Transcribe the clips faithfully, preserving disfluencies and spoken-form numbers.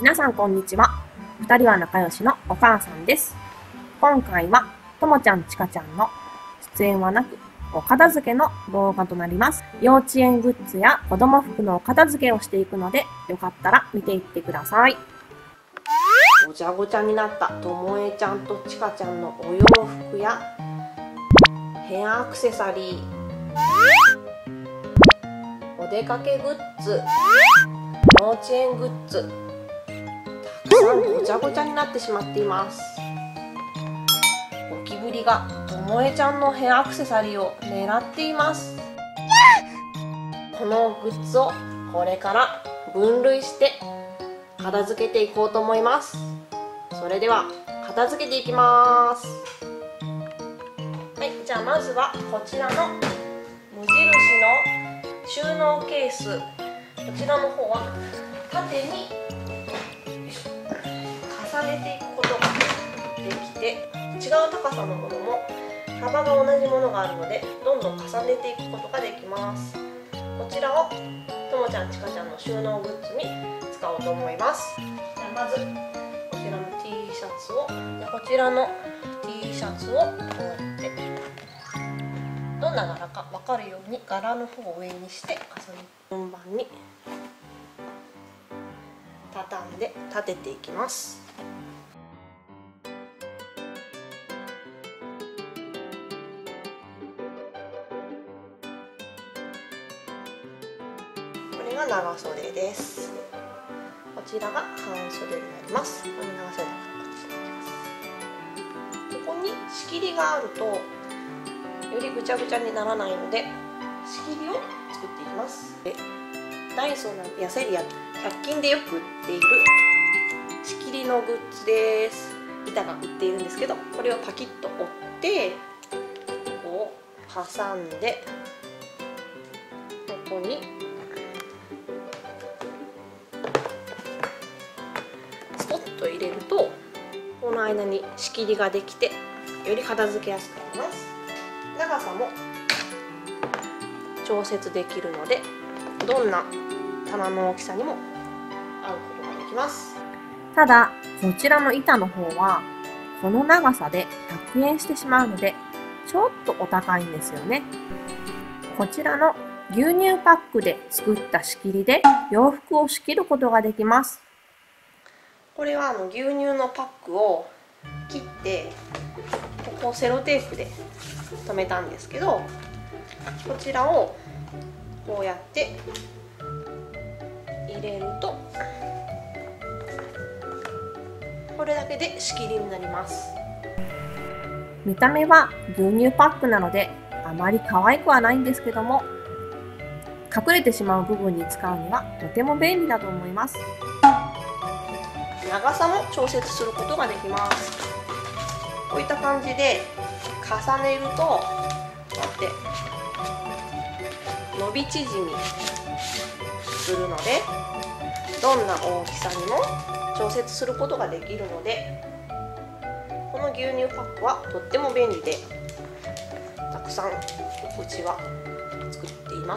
皆さんこんにちは。二人は仲良しのお母さんです。今回はともちゃんちかちゃんの出演はなくお片付けの動画となります。幼稚園グッズや子供服のお片付けをしていくので、よかったら見ていってください。ごちゃごちゃになったともえちゃんとちかちゃんのお洋服やヘアアクセサリー、お出かけグッズ、幼稚園グッズ、たくさんごちゃごちゃになってしまっています。ゴキブリがともえちゃんのヘアアクセサリーを狙っています。このグッズをこれから分類して片付けていこうと思います。それでは片付けていきます。はい、じゃあまずはこちらの無印の収納ケース、こちらの方は縦に重ねていくことができて、違う高さのものも幅が同じものがあるのでどんどん重ねていくことができます。こちらをともちゃんちかちゃんの収納グッズに使おうと思います。じゃあまずこちらの T シャツをこちらの T シャツをこうやってどんな柄か分かるように柄の方を上にして重ね順番に畳んで立てていきます。これが長袖です。こちらが半袖になります。これ長袖の形になります。ここに仕切りがあるとよりぐちゃぐちゃにならないので仕切りを作っていきます。でダイソーのやせりやひゃく均でよく売っている仕切りのグッズです。板が売っているんですけど、これをパキッと折ってこう挟んで、ここにスポッと入れるとこの間に仕切りができてより片付けやすくなります。長さも調節できるのでどんな棚の大きさにも合うことができます。ただこちらの板の方はこの長さでひゃくえんしてしまうのでちょっとお高いんですよね。こちらの牛乳パックで作った仕切りで洋服を仕切ることができます。これはあの牛乳のパックを切ってここをセロテープで留めたんですけど、こちらをこうやって入れるとこれだけで仕切りになります。見た目は牛乳パックなのであまり可愛くはないんですけども、隠れてしまう部分に使うにはとても便利だと思います。長さも調節することができます。こういった感じで重ねるとこうやって伸び縮みするのでどんな大きさにも調節することができるので、この牛乳パックはとっても便利でたくさんうちは作っています。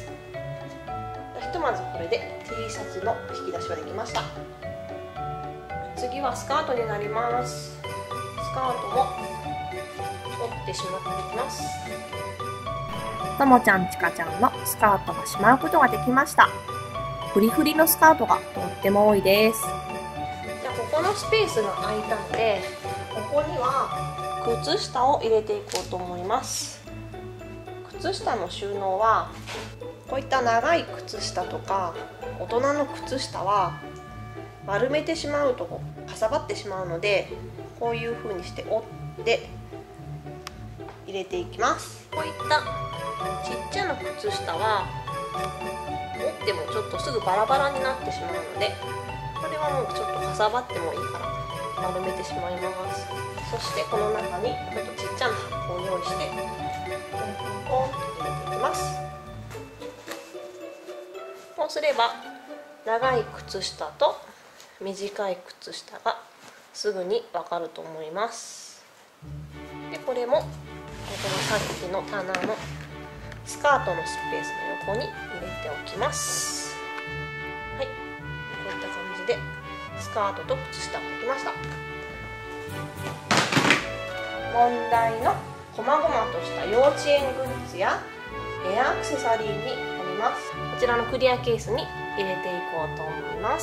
ひとまずこれで T シャツの引き出しはできました。次はスカートになります。スカートも折ってしまっていきます。ともちゃんちかちゃんのスカートがしまうことができました。フリフリのスカートがとっても多いです。じゃあここのスペースが空いたのでここには靴下を入れていこうと思います。靴下の収納はこういった長い靴下とか大人の靴下は丸めてしまうとかさばってしまうので、こういう風にして折って入れていきます。こういったちっちゃな靴下は折ってもちょっとすぐバラバラになってしまうので、これはもうちょっとかさばってもいいから丸めてしまいます。そしてこの中にちょっとちっちゃな箱を用意してポンポンポンと入れていきます。こうすれば長い靴下と短い靴下がすぐにわかると思います。でこれもこのさっきの棚のスカートのスペースの横に入れておきます。はい、こういった感じでスカートと靴下を履きました。問題のこまごまとした幼稚園グッズやヘアアクセサリーになります。こちらのクリアケースに入れていこうと思います。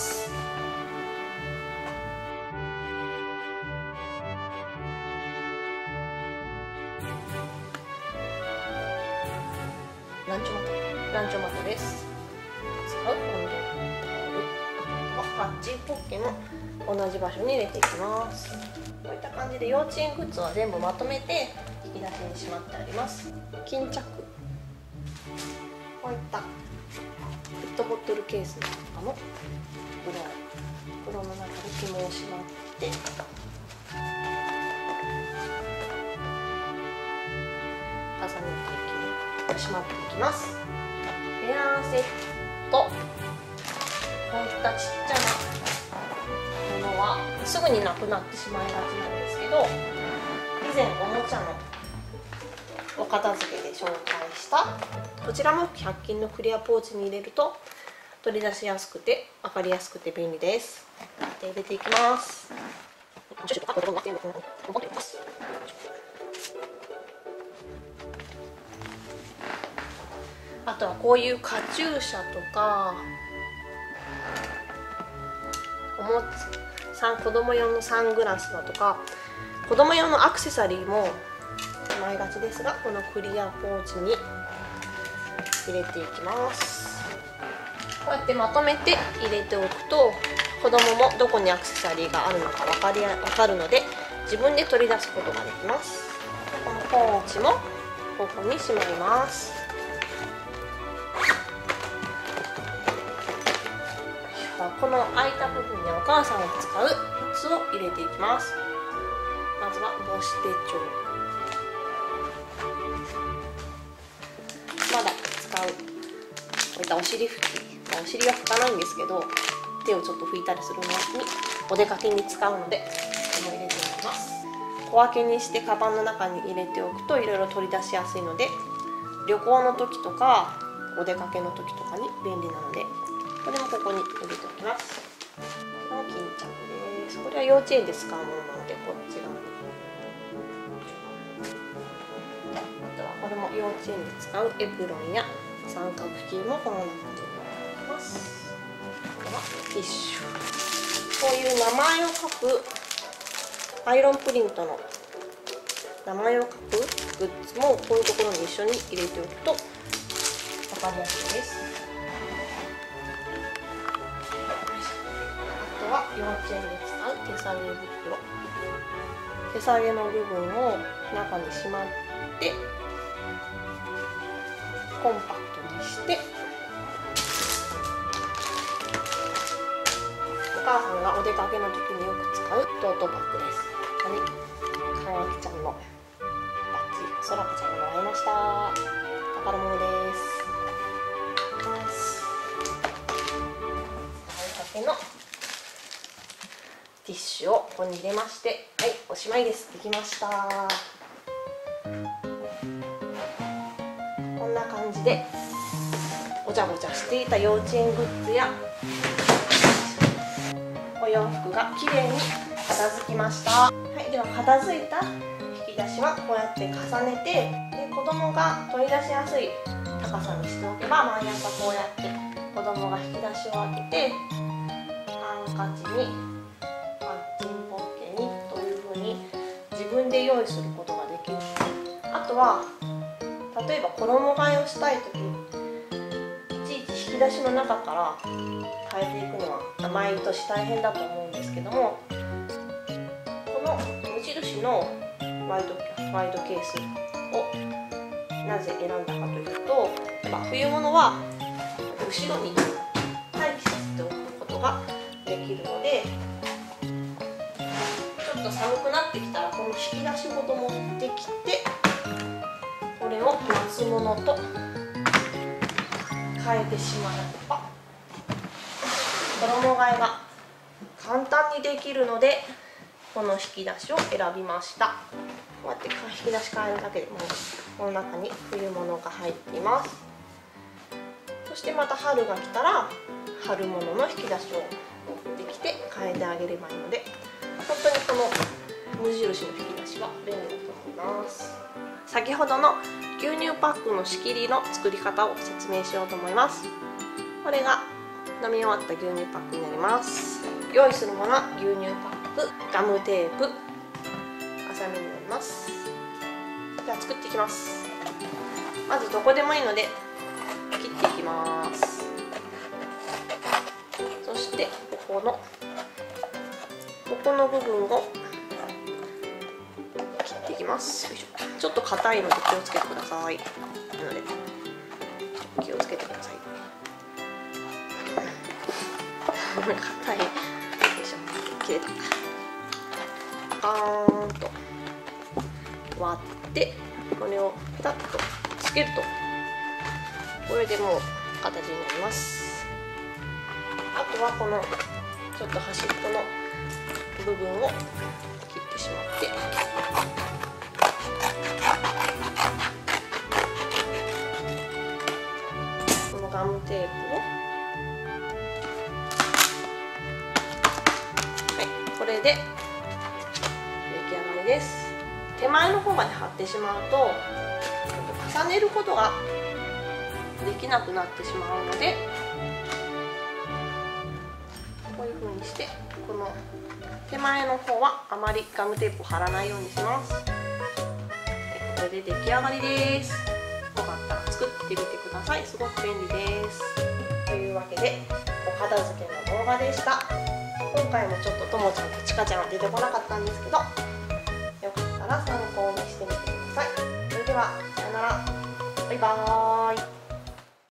ランチョマトランチョマトです。使う温度タオルはハッチポッケも同じ場所に入れていきます。こういった感じで幼稚園グッズは全部まとめて引き出しにしまってあります。巾着、こういったペットボトルケースとかの裏袋の中で紐をしまって重ねていきしまっていきます。ヘアセット、こういったちっちゃなものはすぐになくなってしまいがちなんですけど、以前おもちゃのお片付けで紹介したこちらもひゃく均のクリアポーチに入れると取り出しやすくて分かりやすくて便利です。で入れていきます。あとはこういうカチューシャとかおもちさん子供用のサングラスだとか子供用のアクセサリーもしまいがちですが、このクリアポーチに入れていきます。こうやってまとめて入れておくと子供もどこにアクセサリーがあるのか分かり分かるので自分で取り出すことができます。このポーチもここにしまいます。この空いた部分にお母さんが使う靴を入れていきます。まずは母子手帳、まだ使うこういったお尻拭き、お尻は拭かないんですけど手をちょっと拭いたりするのにお出かけに使うのでこれも入れていきます。小分けにしてカバンの中に入れておくといろいろ取り出しやすいので旅行の時とかお出かけの時とかに便利なのでこれもここに入れておきます。この巾着です。これは幼稚園で使うものなのでこっち側に。あとはこれも幼稚園で使うエプロンや三角巾もこの中に入れます。あとはティッシュ。こういう名前を書くアイロンプリントの名前を書くグッズもこういうところに一緒に入れておくと分かりやすいです。は幼稚園で使う手提げ袋、手提げの部分を中にしまってコンパクトにしてお母さんがお出かけの時によく使うトートバッグです。ここにかわきちゃんのバッジ、そらこちゃんがもらいました。宝物です。使いかけのティッシュをここに入れまして、はい、おしまいです。できました。こんな感じでごちゃごちゃしていた幼稚園グッズやお洋服がきれいに片付きました。はい、では片付いた引き出しはこうやって重ねて、で子供が取り出しやすい高さにしておけば毎朝こうやって子供が引き出しを開けてハンカチに自分で用意することができる。あとは例えば衣替えをしたいときいちいち引き出しの中から変えていくのは毎年大変だと思うんですけども、この無印のワイド、ワイドケースをなぜ選んだかというと、まあ、冬物は後ろに待機させておくことができるので、ちょっと寒くなってきたらこの引き出しごと持ってきてこれを夏物と変えてしまえば衣替えが簡単にできるのでこの引き出しを選びました。こうやって引き出し変えるだけでもこの中に冬物が入っています。そしてまた春が来たら春物の引き出しを持ってきて変えてあげればいいので、本当にこの無印の引き出しは便利だと思います。先ほどの牛乳パックの仕切りの作り方を説明しようと思います。これが飲み終わった牛乳パックになります。用意するものは牛乳パック、ガムテープ、ハサミになります。じゃあ作っていきます。まずどこでもいいので切っていきます。そしてここのここの部分を切っていきます。よいしょ。ちょっと硬いので気をつけてください。なので気をつけてください。硬い。よいしょ。切れた。パーンと割ってこれをピタッとつけるとこれでもう形になります。あとはこのちょっと端っこの部分を切ってしまってこのガムテープをはいこれで出来上がりです。手前の方まで貼ってしまうと重ねることができなくなってしまうので、こういう風にしてこの手前の方はあまりガムテープを貼らないようにします。これで出来上がりです。よかったら作ってみてください。すごく便利です。というわけでお片付けの動画でした。今回もちょっとともちゃんとちかちゃんは出てこなかったんですけど、よかったら参考にしてみてください。それでは。